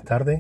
tardes.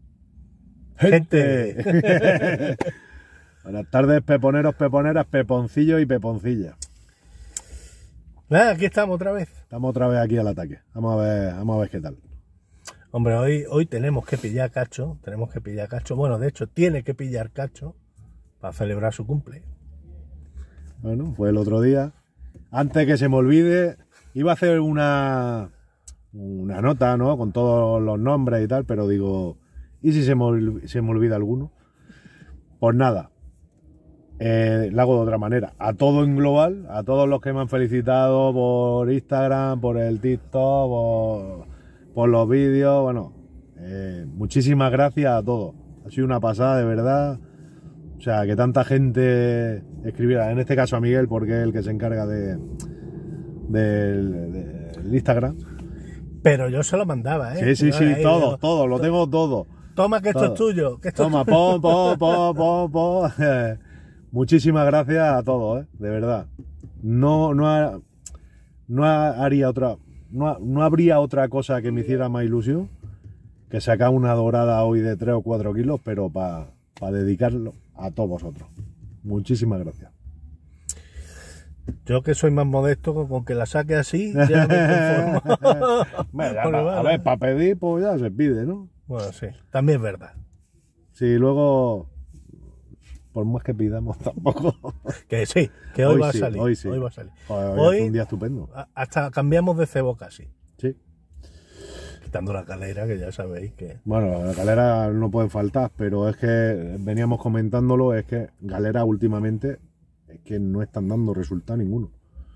¡Gente! Buenas tardes, peponeros, peponeras, peponcillos y peponcillas. Nada, aquí estamos otra vez. Estamos otra vez aquí al ataque. Vamos a ver qué tal. Hombre, hoy tenemos que pillar cacho. Bueno, de hecho, tiene que pillar cacho para celebrar su cumple. Bueno, fue el otro día. Antes que se me olvide, iba a hacer una nota, ¿no? Con todos los nombres y tal, pero digo, ¿y si se me olvida alguno? Pues nada, lo hago de otra manera. A todo en global, a todos los que me han felicitado por Instagram, por el TikTok, por los vídeos, bueno, muchísimas gracias a todos. Ha sido una pasada, de verdad. O sea, que tanta gente escribiera, en este caso a Miguel, porque es el que se encarga del Instagram. Pero yo se lo mandaba, ¿eh? Sí, todo, lo tengo todo. Toma, que esto es tuyo. Toma, pon. Muchísimas gracias a todos, de verdad. No habría otra cosa que me hiciera más ilusión que sacar una dorada hoy de 3 o 4 kilos, pero para dedicarlo a todos vosotros. Muchísimas gracias. Yo que soy más modesto, con que la saque así, ya me conformo. A ver, para pedir, pues ya se pide, ¿no? Bueno, sí, también es verdad. Sí, luego, por más que pidamos, tampoco. Que sí, que hoy va a salir. Hoy sí. Hoy va a salir. Hoy es un día estupendo. Hasta cambiamos de cebo casi. Sí. Quitando la calera, que ya sabéis que... Bueno, la galera no pueden faltar, pero es que veníamos comentándolo, es que galera últimamente es que no están dando resultado ninguno.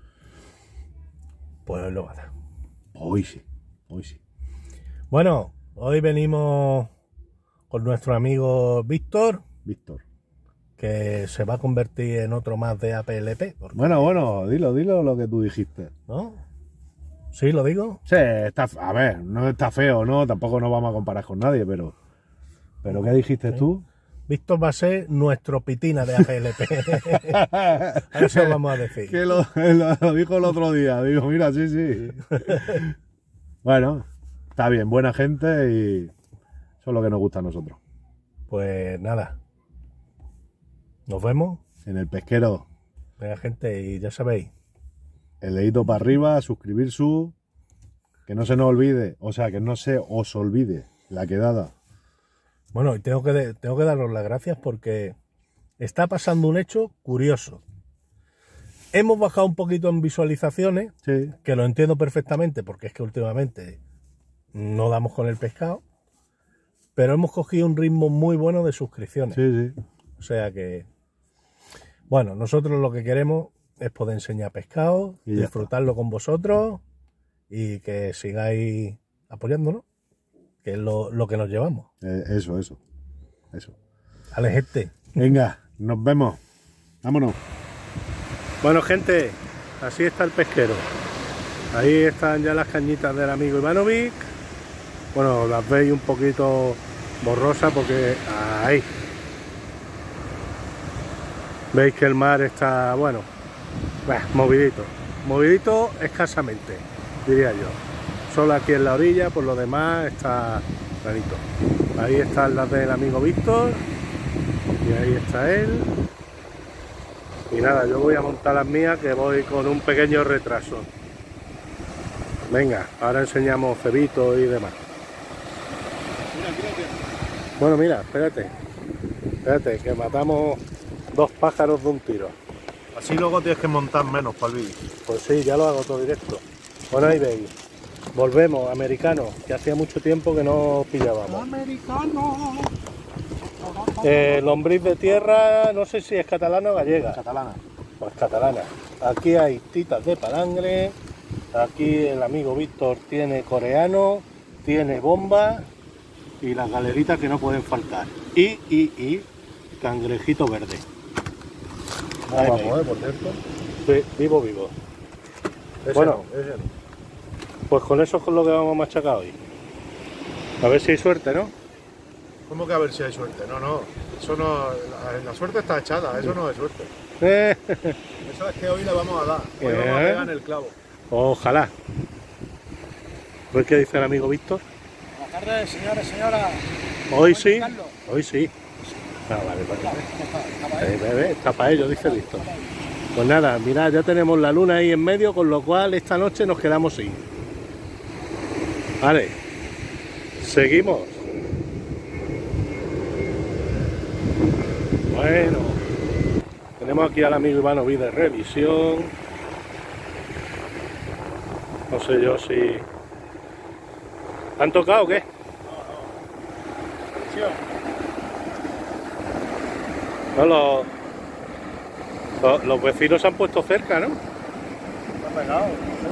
Pues hoy lo va a dar. Hoy sí. Bueno, hoy venimos con nuestro amigo Víctor, que se va a convertir en otro más de APLP. Porque... Bueno, dilo lo que tú dijiste. ¿No? ¿Sí, lo digo? Sí, a ver, no está feo, ¿no? Tampoco nos vamos a comparar con nadie, pero ¿qué dijiste tú? Víctor va a ser nuestro pitina de APLP. Eso vamos a decir. Que lo dijo el otro día. Digo, mira, sí. Bueno, está bien, buena gente y eso es lo que nos gusta a nosotros. Pues nada. Nos vemos. En el pesquero. Venga, gente, y ya sabéis. El dedito para arriba, suscribir que no se nos olvide, o sea, que no se os olvide la quedada. Bueno, y tengo que daros las gracias porque está pasando un hecho curioso. Hemos bajado un poquito en visualizaciones, sí, que lo entiendo perfectamente porque es que últimamente no damos con el pescado, pero hemos cogido un ritmo muy bueno de suscripciones. Sí. O sea que, bueno, nosotros lo que queremos es poder enseñar pescado, y disfrutarlo con vosotros y que sigáis apoyándonos, que es lo que nos llevamos. Eso. Vale, gente. Venga, nos vemos. Vámonos. Bueno, gente, así está el pesquero. Ahí están ya las cañitas del amigo Ivanovic. Bueno, las veis un poquito borrosas porque ahí. Veis que el mar está, bueno, movidito escasamente, diría yo. Solo aquí en la orilla, por lo demás está clarito. Ahí están las del amigo Víctor y ahí está él. Y nada, yo voy a montar las mías, que voy con un pequeño retraso. Venga, ahora enseñamos cebito y demás. Bueno, mira, espérate, que matamos 2 pájaros de un tiro. Así luego tienes que montar menos para el vídeo. Pues sí, ya lo hago todo directo. Bueno, ahí veis. Volvemos, americano, que hacía mucho tiempo que no pillábamos. Americano. Lombriz de tierra, no sé si es catalana o gallega. Catalana. Pues catalana. Aquí hay titas de palangre. Aquí el amigo Víctor tiene coreano, tiene bomba y las galeritas que no pueden faltar. Y cangrejito verde. Vamos, por cierto. Sí, vivo. Bueno, ese no. pues con eso es con lo que vamos a machacar hoy. A ver si hay suerte, ¿no? ¿Cómo que a ver si hay suerte? No. Eso no. La suerte está echada, eso no es suerte. Eso es que hoy le vamos a dar. Hoy vamos a pegar en el clavo. Ojalá. A ver qué dice el amigo Víctor. La tardes, señores, señoras. Hoy sí, hoy sí. Ah, vale, está para ello, dice Víctor. Pues nada, mirad, ya tenemos la luna ahí en medio, con lo cual esta noche nos quedamos sin. Vale, seguimos. Bueno, tenemos aquí al amigo Ivanovic de revisión. No sé yo si... ¿Han tocado o qué? No, los vecinos se han puesto cerca, ¿no? Está pegado.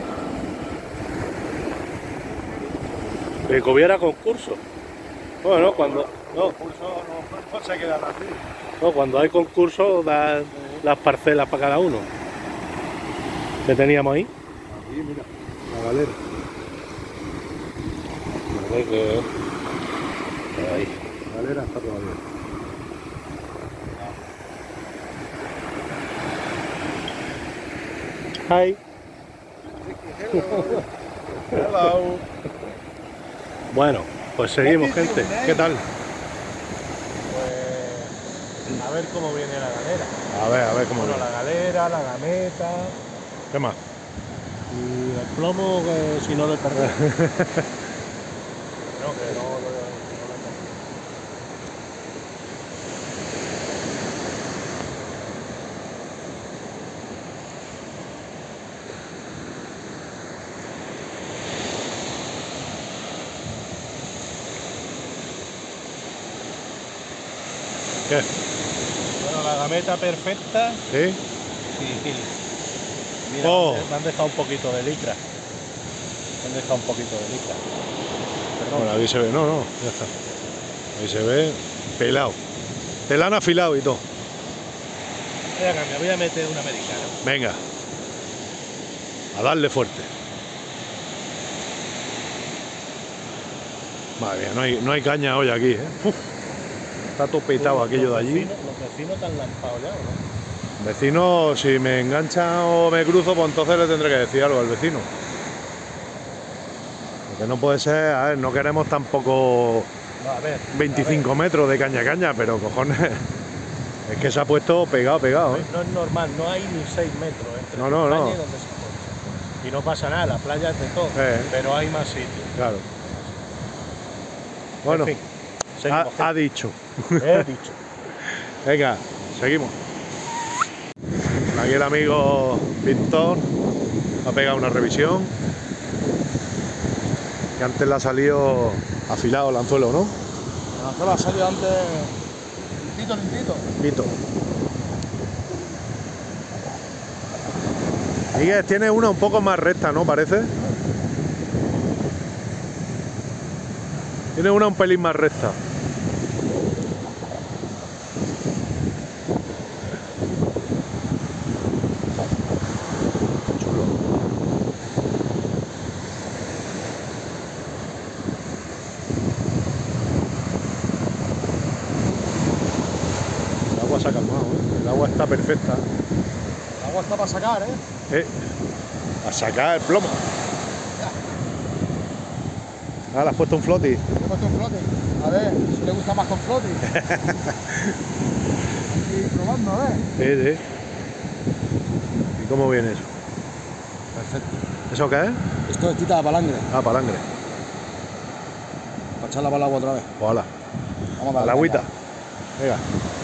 Que hubiera concurso. Bueno, cuando... No, No se quedan así. no, cuando hay concurso dan las parcelas para cada uno. ¿Qué teníamos ahí? Aquí, mira, la galera. A ver qué... Ahí. La galera está todavía. Hi. Hello. Bueno, pues seguimos, gente. ¿Qué tal? Pues a ver cómo viene la galera. A ver cómo Bueno, viene. la galera, la gameta. ¿Qué más? Y el plomo, que si no le perdés. No, que no lo ¿Qué? Bueno, la gameta perfecta. ¿Sí? Sí. Mira, Oh. me han dejado un poquito de licra. Me han dejado un poquito de licra. Perdón. Bueno, ahí se ve, no, ya está. Ahí se ve pelado. Te la han afilado y todo. Venga, me voy a meter una americana. Venga. A darle fuerte. Madre mía, no hay caña hoy aquí, ¿eh? Uf. Está todo petado aquello de allí. Los vecinos te han lanzado ya, ¿o no? Vecino, si me enganchan o me cruzo, pues entonces le tendré que decir algo al vecino. Porque no puede ser, a ver, no queremos tampoco No, a ver, 25 metros de caña a caña, pero cojones, es que se ha puesto pegado, ¿eh? No es normal, no hay ni 6 metros entre No, España no. y donde se pone. Y no pasa nada, la playa es de todo, pero hay más sitios. Claro. Bueno, En fin, seguimos. ha dicho. He dicho. Venga, seguimos. Aquí el amigo Víctor ha pegado una revisión. Que antes le ha salido afilado el anzuelo, ¿no? El anzuelo ha salido antes limpito. Vito. Miguel, tiene una un poco más recta, ¿no? Parece. Tiene una un pelín más recta. Chulo. El agua se ha calmado, ¿eh? El agua está perfecta. El agua está para sacar, ¿eh? A sacar el plomo. Ah, le has puesto un floti. Le he puesto un flote. A ver si le gusta más con flote. Y probando, a ver. Sí. ¿Y cómo viene eso? Perfecto. ¿Eso qué es? Esto es tita de palangre. Ah, palangre. Para echarla para el agua otra vez. Pues ala, Vamos a darle la agüita. caña. Venga.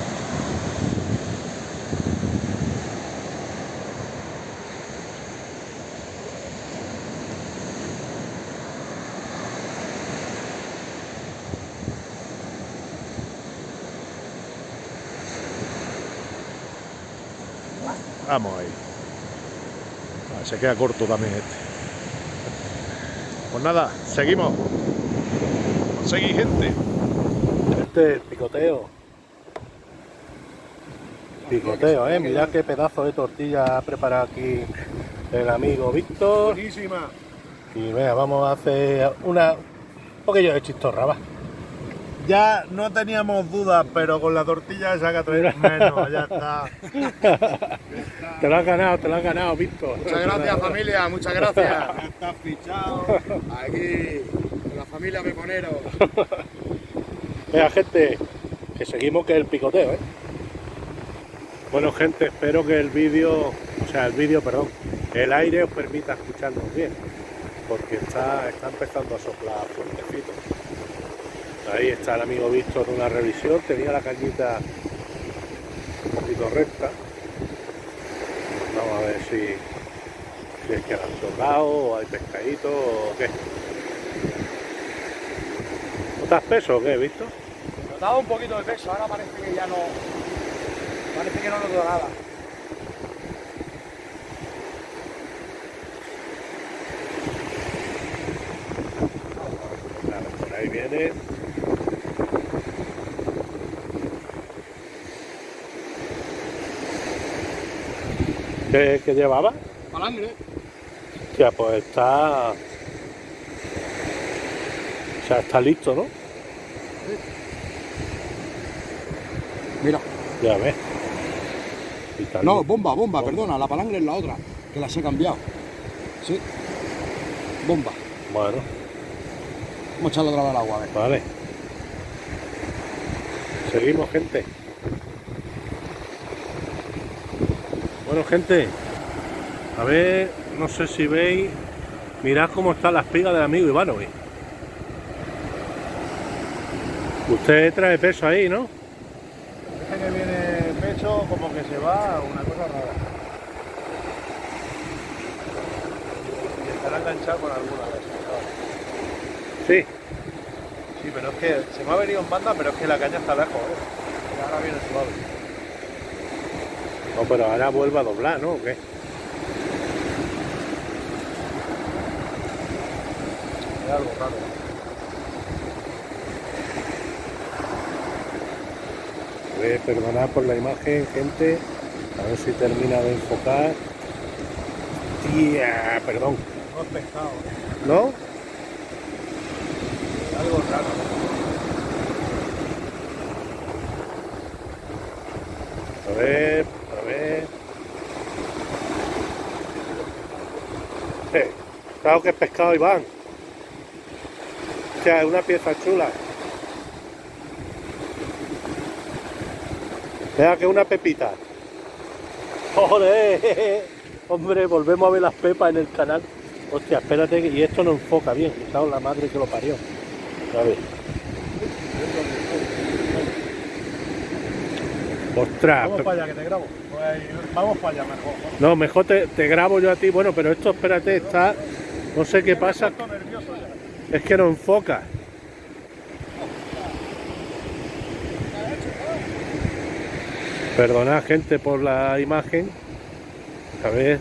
Vamos ahí. Ah, se queda corto también este. Pues nada, seguimos. Seguí, gente. Este picoteo. Picoteo, mirad qué pedazo de tortilla ha preparado aquí el amigo Víctor. Buenísima. Y venga, vamos a hacer un poquillo de chistorra, va. Ya no teníamos dudas, pero con la tortilla esa que traemos menos, ya está. Te lo has ganado, Víctor. Muchas gracias, familia, muchas gracias. Ya estás fichado. Aquí, con la familia Peponero. Venga, gente, que seguimos que el picoteo, ¿eh? Bueno, gente, espero que el vídeo, perdón, el aire os permita escucharnos bien, porque está empezando a soplar fuertecito. Ahí está el amigo Víctor en una revisión, tenía la cañita un poquito recta. Vamos a ver si es que la han tocado o hay pescadito o qué. ¿Notas peso o qué, Víctor? Notaba un poquito de peso, ahora parece que ya no. Parece que no noto nada. Claro, por ahí viene. ¿Qué llevaba? Palangre. Ya, pues está... O sea, está listo, ¿no? Mira. Ya ves. Y está No, listo. bomba, perdona, la palangre es la otra, que las he cambiado. Sí. Bomba. Bueno, Vamos a echarle otra vez al agua, a ver. vale. Seguimos, gente. Bueno, gente. A ver, no sé si veis. Mirad cómo están las pigas del amigo Ivanovic. Usted trae peso ahí, ¿no? Parece que viene pecho como que se va, una cosa rara. Y estará enganchado con alguna de esas. Sí. Sí, pero es que se me ha venido en banda, pero es que la caña está lejos, ¿eh? Y ahora viene suave. No, pero ahora vuelve a doblar, ¿no? ¿O qué? Es algo raro. A ver, perdonad por la imagen, gente. A ver si termina de enfocar. Tía, perdón. No es pescado, ¿No? es algo raro. A ver, a ver. Claro que es pescado, Iván. O sea, es una pieza chula. Vea que es una pepita. ¡Joder! Hombre, volvemos a ver las pepas en el canal. Hostia, espérate, y esto no enfoca bien. Cago en la madre que lo parió. A ver. Ostras. Vamos para allá, que te grabo. Pues, vamos para allá mejor. No, mejor te grabo yo a ti. Bueno, pero esto, espérate, está... No sé qué pasa. Estoy nervioso ya. Es que no enfoca. Perdonad, gente, por la imagen. A ver.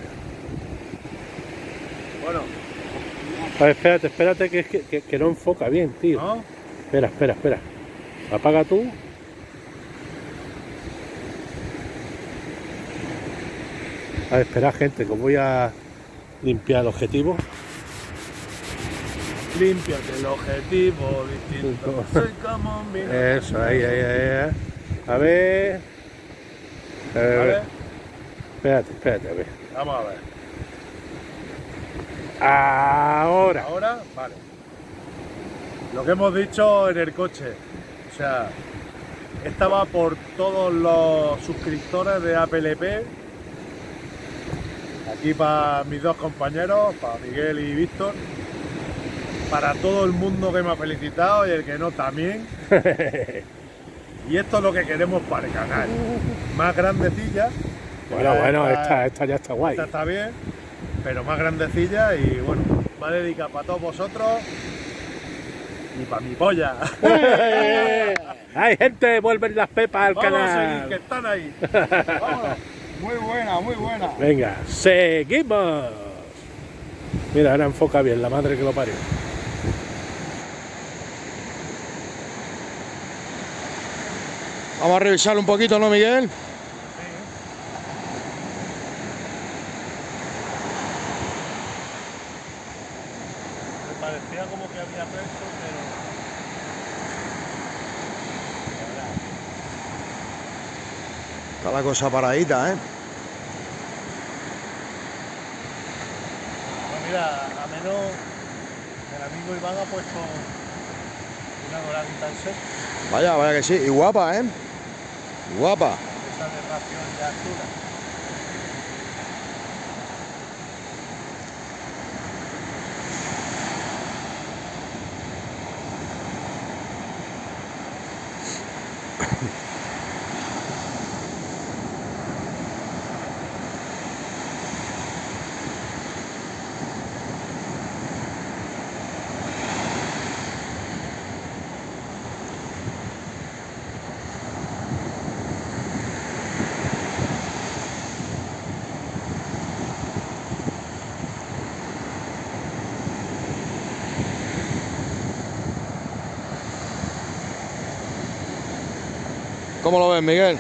Bueno, A ver, espérate, que, que no enfoca bien, tío. ¿no? Espera. Apaga tú. A ver, espera, gente, que os voy a limpiar el objetivo. Límpiate el objetivo distinto. Soy como un vino. Eso, ahí. A ver. ¿Vale? Espérate, a ver. Vamos a ver. Ahora. Ahora, vale. Lo que hemos dicho en el coche. O sea, esta va por todos los suscriptores de APLP. Aquí para mis dos compañeros, para Miguel y Víctor. Para todo el mundo que me ha felicitado y el que no también. Y esto es lo que queremos para el canal. Más grandecilla. Bueno, esta ya está guay. Esta está bien, pero más grandecilla y bueno, va dedicada para todos vosotros y para mi polla. ¡Ay, gente! Vuelven las pepas al Vamos a seguir, canal. que están ahí. Vámonos. Muy buena, muy buena. Venga, seguimos. Mira, ahora enfoca bien, la madre que lo parió. Vamos a revisarlo un poquito, ¿no, Miguel? Me parecía como que había peso, pero Está la cosa paradita, ¿eh? Pues mira, a menos el amigo Iván ha puesto una doradita en seco. Vaya, vaya que sí. Y guapa, ¿eh? Y guapa. Esa de ración de altura. ¿Cómo lo ves, Miguel?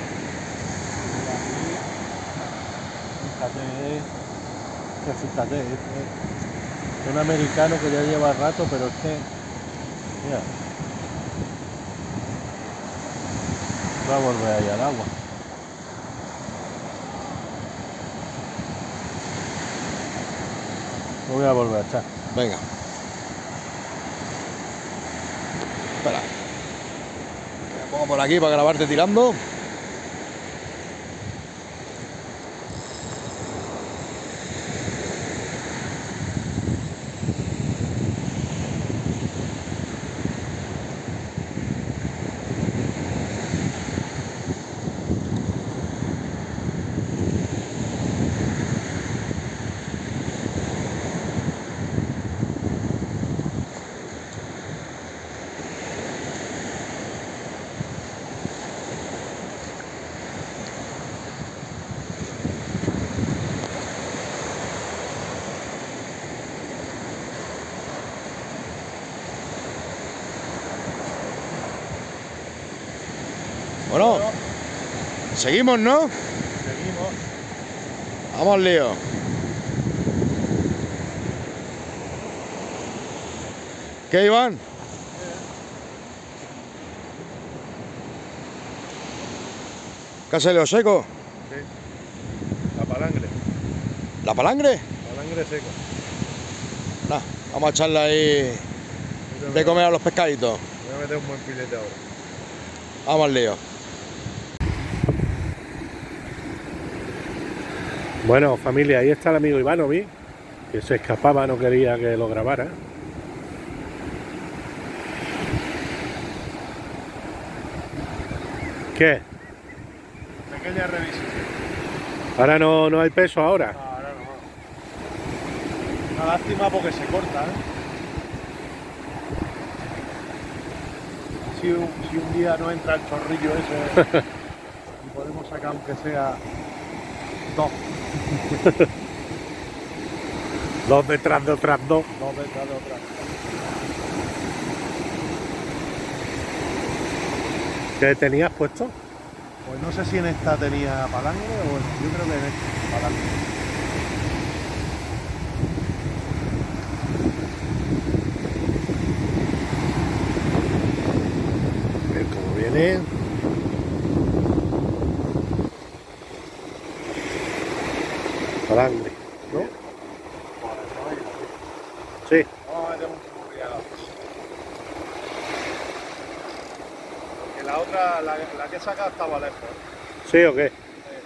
Fíjate, es un americano que ya lleva rato, pero es que, mira, va a volver ahí al agua. Lo voy a volver a echar. Venga. Espera. Me pongo por aquí para grabarte tirando. Bueno, seguimos, ¿no? Seguimos. Vamos al lío. ¿Qué, Iván? ¿Qué ha salido seco? Sí. La palangre. ¿La palangre? Palangre seco. Nah, vamos a echarle ahí de comer a los pescaditos. Voy a meter un buen filete ahora. Vamos al lío. Bueno, familia, ahí está el amigo Ivanovi, que se escapaba, no quería que lo grabara. ¿Qué? Pequeña revisión. Ahora no hay peso ahora. Ahora no. Una lástima porque se corta, ¿eh? Si un día no entra el chorrillo ese y podemos sacar aunque sea dos. Dos detrás de otras dos. Dos detrás de otra. ¿Qué tenías puesto? Pues no sé si en esta tenía palangre o yo creo que en esta palangre. A ver cómo viene. Palangre, ¿no? Sí. Vamos a meter un churriado. Porque la otra, la que he sacado estaba lejos. ¿Sí o qué?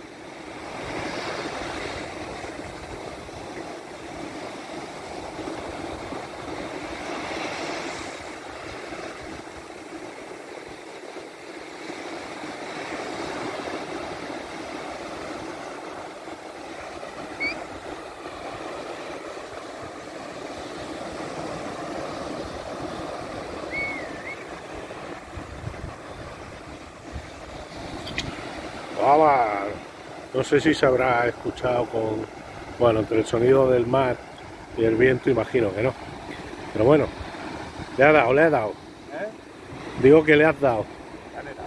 No sé si se habrá escuchado con, bueno, entre el sonido del mar y el viento, imagino que no. Pero bueno, le ha dado. ¿Eh? Digo que le has dado. Ya le he dado.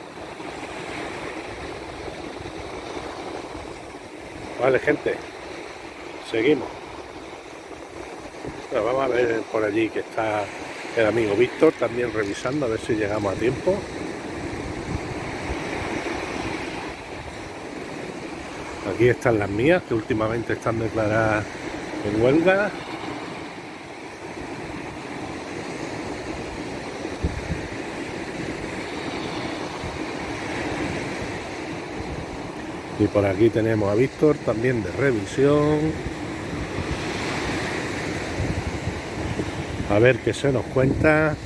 Vale, gente, seguimos. Bueno, vamos a ver por allí que está el amigo Víctor también revisando a ver si llegamos a tiempo. Aquí están las mías, que últimamente están declaradas en huelga. Y por aquí tenemos a Víctor, también de revisión. A ver qué se nos cuenta.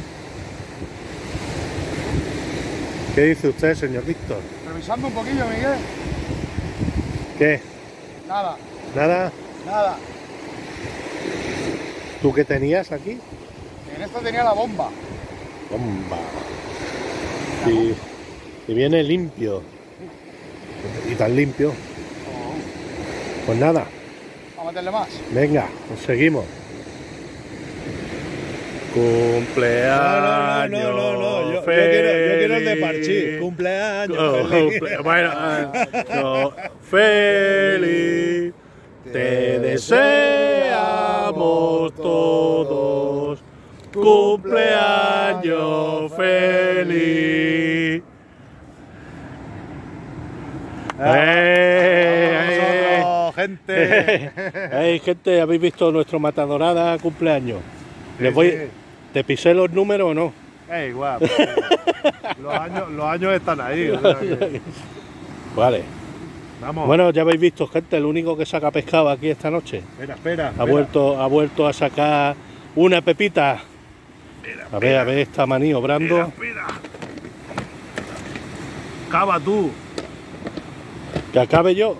¿Qué dice usted, señor Víctor? Revisando un poquillo, Miguel. ¿Qué? Nada, ¿Nada? nada. ¿Tú qué tenías aquí? En esto tenía la bomba. Bomba. Y viene limpio. Y tan limpio. Pues nada, Vamos a meterle más. venga, pues seguimos. Cumpleaños. Yo quiero el de Parchís. Cumpleaños feliz. Bueno, feliz. Te deseamos todos. Cumpleaños feliz. Vosotros, gente. Hey, gente, ¿habéis visto nuestro Matadorada cumpleaños? Les voy, Sí. ¿te pisé los números o no? Igual. Los años están ahí. O sea que- Vale. Vamos. Bueno, ya habéis visto, gente, el único que saca pescado aquí esta noche. Espera. Ha vuelto a sacar una pepita. A ver, está maniobrando. Espera. Cava tú. Que acabe yo.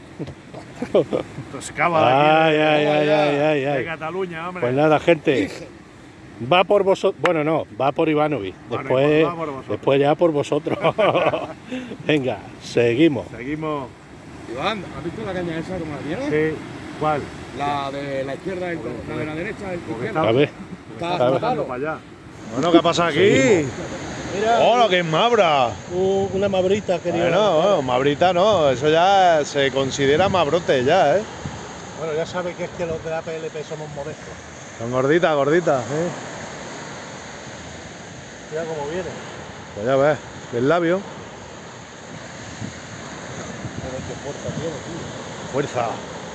Pues cava Ay, de aquí. ay. De Cataluña, hombre. Pues nada, gente. Va por vosotros. Bueno, no, va por Ivanovic. Vale, Después, va por vosotros. después ya por vosotros. Venga, seguimos. Seguimos. Iván, ¿has visto la caña esa como la tienes? Sí. ¿Cuál? La de la izquierda, la de la derecha, el Porque izquierda. A ver. Está a ver. palo. Para allá. Bueno, ¿qué pasa aquí? Mira, ¡Hola, qué mabra! una mabrita, querido. Bueno, mabrita no, eso ya se considera mabrote ya, ¿eh? Bueno, ya sabes que es que los de APLP somos modestos. Son gorditas, Mira cómo viene. Pues ya ves, el labio. Joder, qué fuerza tiene, tío. Fuerza.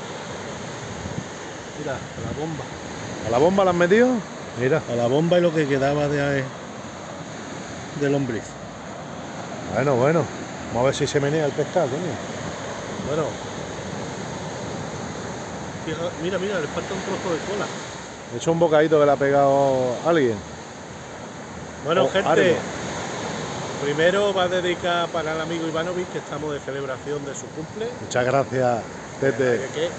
Mira, a la bomba. ¿A la bomba la has metido? Mira. A la bomba y lo que quedaba de lombriz. Bueno. Vamos a ver si se menea el pescado, coño. Bueno. Mira, le falta un trozo de cola. He hecho un bocadito que le ha pegado alguien. Bueno, O gente, algo. primero va a dedicar para el amigo Ivanovic, que estamos de celebración de su cumple. Muchas gracias, Tete. ¿De qué?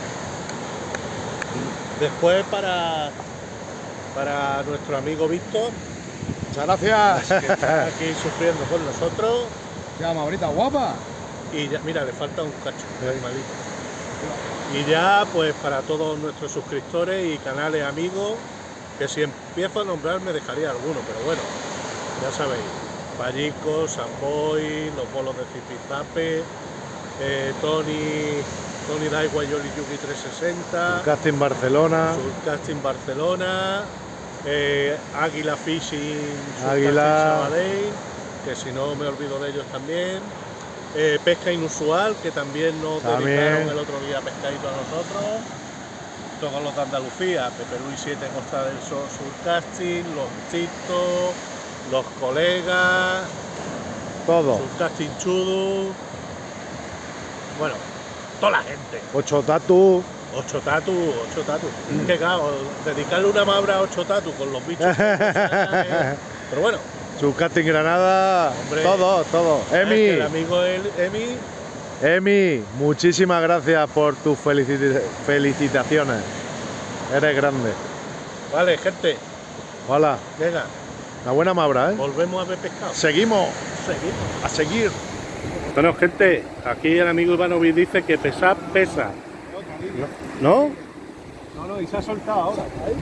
Después para nuestro amigo Víctor, Muchas gracias. que está aquí sufriendo con nosotros. Ya, mabrita guapa. Y ya, mira, le falta un cacho, animalito. Y ya, pues para todos nuestros suscriptores y canales amigos, que si empiezo a nombrar me dejaría alguno, pero bueno, ya sabéis, Pallico, Samboy, los bolos de Zipizape, Tony Daiwa Yoli Yuki 360, Casting Barcelona. Surcasting Barcelona, Águila Fishing, Águila. Sabadell, que si no me olvido de ellos también. Pesca Inusual, que también nos También. dedicaron el otro día pescadito a nosotros. Todos los de Andalucía, Pepe Luis 7 Costa del Sol Surcasting, los Chitos, los colegas, Todo. Surcasting Chudu. Bueno, toda la gente. 8 tatu. 8 tatu. Que claro, dedicarle una mabra a 8 tatu con los bichos. Pero bueno. Su casting Granada. Hombre. Todo. El Emi. amigo Emi. Emi, muchísimas gracias por tus felicitaciones. Eres grande. Vale, gente, Hola. venga, Una buena mabra, ¿eh? volvemos a ver pescado. Seguimos. Seguimos. A seguir. Bueno, gente, aquí el amigo Ivanovic dice que pesar pesa. ¿No? No, y se ha soltado ahora. ¿Ahí?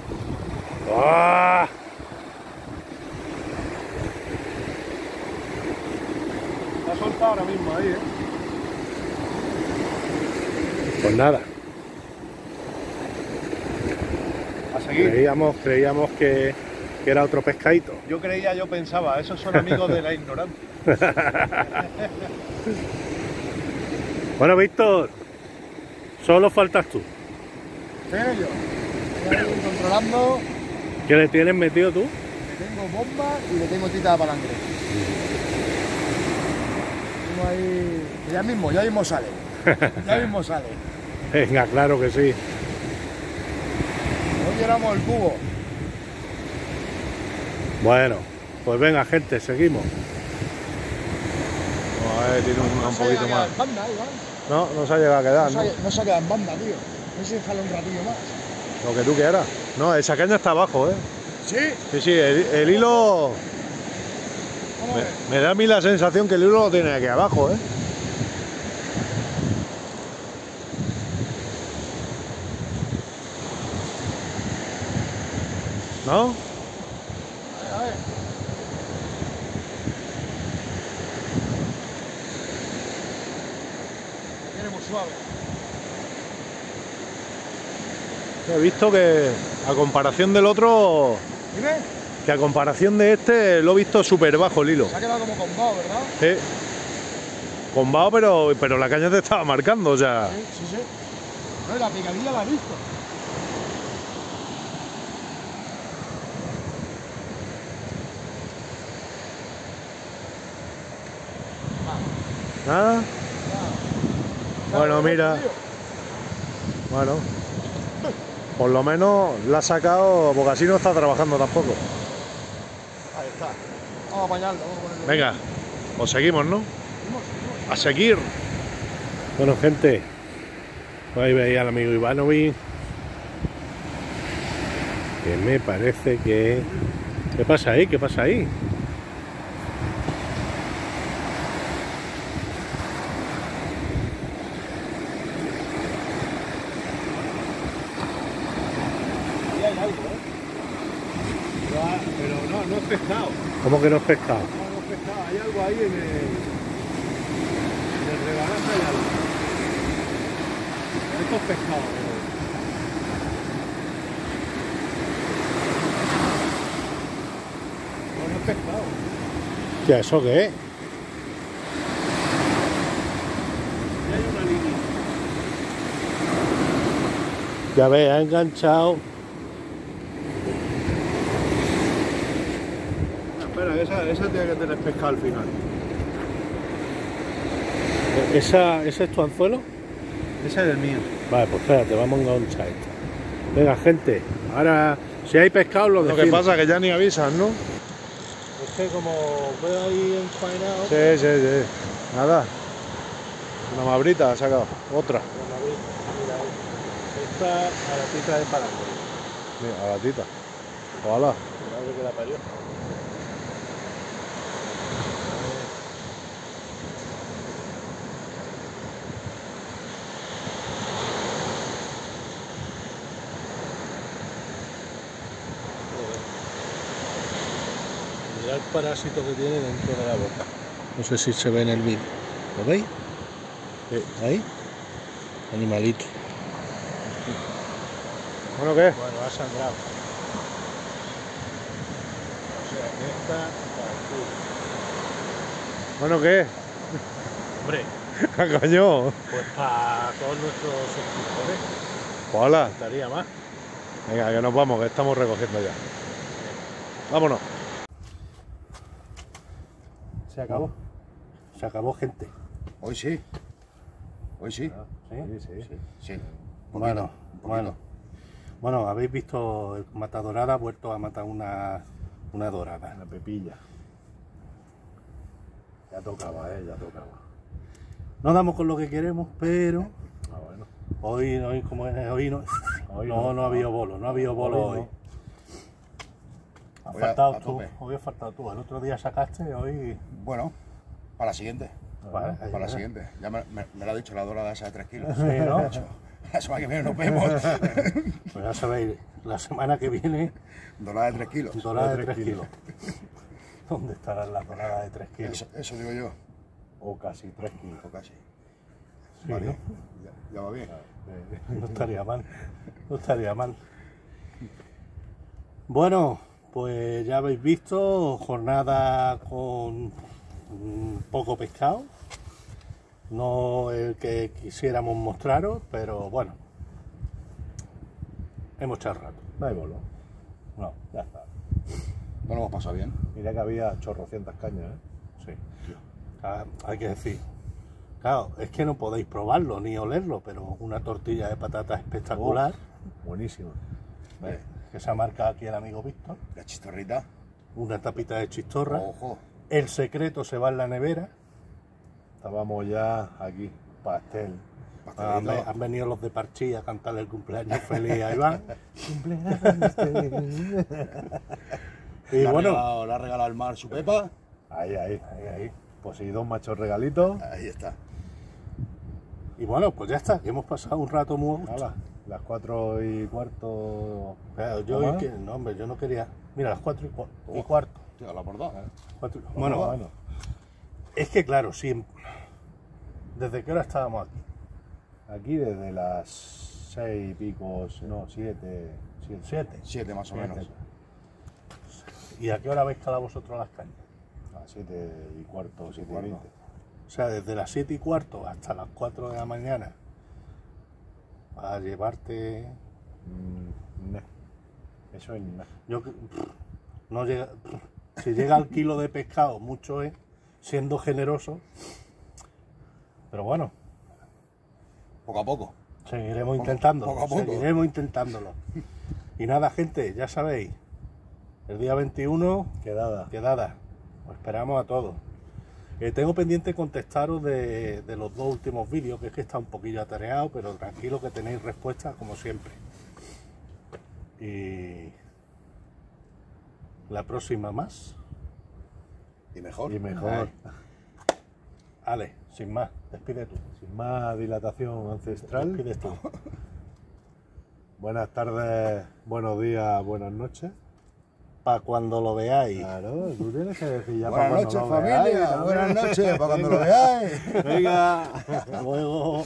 ¡Ah! Se ha soltado ahora mismo ahí, Pues nada, A seguir. creíamos que era otro pescadito. Yo pensaba, esos son amigos de la ignorancia. Bueno, Víctor, solo faltas tú. Estoy en ello. Estoy ahí controlando. ¿Qué le tienes metido tú? Le tengo bomba y le tengo tita de palanque. Tengo ahí... Ya mismo sale. Ya mismo sale. Venga, claro que sí. Hoy llenamos el cubo. Bueno, pues venga, gente, seguimos. A ver, tiene un poquito más. En banda, Iván. No, no se ha llegado a quedar, ¿no? No se ha quedado en banda, tío. No sé si dejarlo un ratillo más. Lo que tú quieras. No, esa caña está abajo, ¿eh? ¿Sí? Sí, el hilo... Vamos a ver. Me da a mí la sensación que el hilo lo tiene aquí abajo, ¿eh? ¿No? A ver. Viene muy suave. He visto que a comparación del otro, Dime. que a comparación de este, lo he visto súper bajo el hilo. Se ha quedado como combado, ¿verdad? Sí. Combado, pero la caña te estaba marcando, o sea... Sí. No, y la picadilla la he visto. ¿Nada? Bueno, mira. Tío. Bueno. Por lo menos la ha sacado, porque así no está trabajando tampoco. Ahí está. Vamos a apañarlo, vamos a ponerlo. Venga, pues seguimos, ¿no? Seguimos. A seguir. Bueno, gente, pues ahí veis al amigo Ivanovic, que me parece que... ¿Qué pasa ahí? ¿Qué pasa ahí? Ahí hay algo, ¿eh? Pero no es pescado. ¿Cómo que no es pescado? No es pescado. Hay algo ahí en el rebanazo, hay algo. Esto es pescado. No es pescado. ¿Qué, eso qué es? Ya hay una línea. Ya ves, ha enganchado. Espera, esa tiene que tener pescado al final. ¿Ese es tu anzuelo? Ese es el mío. Vale, pues espérate, vamos a enganchar esta. Venga, gente, ahora si hay pescado lo Lo decimos. que pasa es que ya ni avisan, ¿no? Es que como veo ahí enfaenado... Sí. Nada. Una mabrita ha sacado. Otra. Mira, esta a la tita de palanque. Mira, a la tita. Ojalá. Madre que la parió. Mirad el parásito que tiene dentro de la boca. No sé si se ve en el vídeo. ¿Lo veis? Ahí. Animalito. Bueno, ¿qué? Bueno, ha sangrado. O sea, que esta partida. Bueno, ¿qué? Hombre, Coño. pues para todos nuestros suscriptores Hola. estaría más. Venga, que nos vamos, que estamos recogiendo ya. Vámonos. Se acabó. Se acabó, gente. Hoy sí. ¿Sí? Sí. Bueno. Bueno, habéis visto el matadorada, ha vuelto a matar una dorada. La pepilla. Ya tocaba, ya tocaba. No damos con lo que queremos, pero Ah, bueno. hoy como es, hoy no ha habido bolo, no ha habido bolo hoy. Has Hoy a faltado tú, tope. hoy has faltado tú. El otro día sacaste, hoy... Bueno, para la siguiente. Vale, Para la siguiente. Ya me lo ha dicho la dorada esa de 3 kilos. Sí, ¿no? La semana que viene nos vemos. Pues ya sabéis, la semana que viene, Dorada de 3 kilos. dorada de 3 kilos. ¿Dónde estarán las doradas de 3 kilos? Eso digo yo. O casi 3 kilos. O casi. Sí, Vale. ¿no? Ya va bien. No estaría mal, no estaría mal. Bueno, pues ya habéis visto, jornada con poco pescado. No el que quisiéramos mostraros, pero bueno. Hemos echado rato. No hay bolo. No, ya está. No lo hemos pasado bien. Mira que había chorrocientas cañas, ¿eh? Sí. Hay que decir. Claro, es que no podéis probarlo ni olerlo, pero una tortilla de patatas espectacular. Buenísimo. Que se ha marcado aquí el amigo Víctor. La chistorrita. Una tapita de chistorra. Ojo. El secreto se va en la nevera. Estábamos ya aquí, pastel. Han venido los de Parchí a cantarle el cumpleaños feliz a Iván. Y Le bueno, ha regalado el mar su pepa. Ahí. Pues sí, 2 machos regalitos. Ahí está. y bueno, pues ya está, que hemos pasado un rato muy a gusto. Hala, las 4:15. Pero yo, ¿Toma? no, hombre, yo no quería. Mira, las 4:15. Tío, la bordada. Bueno, es que claro, sí. ¿Desde qué hora estábamos aquí? Aquí desde las 6 y pico, no, 7. 7. 7 más o menos. ¿Y a qué hora habéis calado vosotros las cañas? A 7:15, 7:20. O sea, desde las 7:15 hasta las 4 de la mañana a llevarte. No. Eso es nada. No llega. Si llega al kilo de pescado, mucho es, siendo generoso. Pero bueno, Poco a poco. seguiremos intentándolo. poco a poco. Seguiremos intentándolo. Y nada, gente, ya sabéis, el día 21, Quedada. quedada. Os esperamos a todos. Tengo pendiente contestaros de los 2 últimos vídeos, que es que está un poquillo atareado, pero tranquilo que tenéis respuestas como siempre. Y la próxima más. Y mejor. Y mejor. Ale, sin más, despide tú. Sin más dilatación ancestral. Despides tú. Buenas tardes, buenos días, buenas noches. Para cuando lo veáis. Claro, tú tienes que decir ya Buenas para noches, cuando lo veáis, familia. también. Buenas noches, para cuando lo veáis. Venga. Hasta luego.